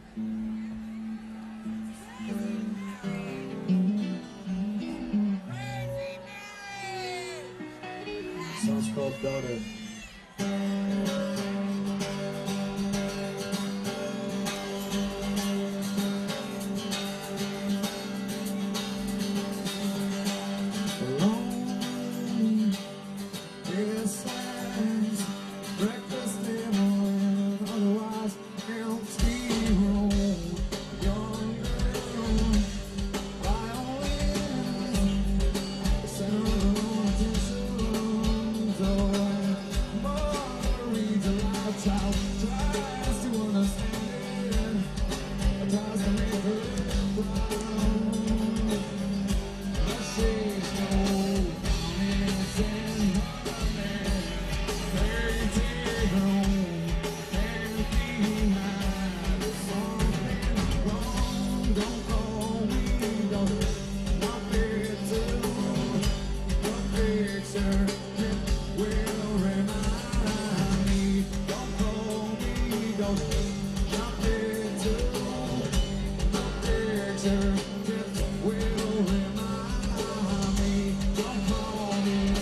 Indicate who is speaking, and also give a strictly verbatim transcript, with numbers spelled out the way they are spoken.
Speaker 1: Song's called Daughter. Breakfast in the morning, otherwise empty room. Young girl, violin, sound of attention. So mother reads a loud child, tries to understand it, tries to make her proud. But she's no promise in her man. Don't call me, don't want it to the picture, it will remind me. Don't call me, don't want it to the picture, it will remind me. Don't call me.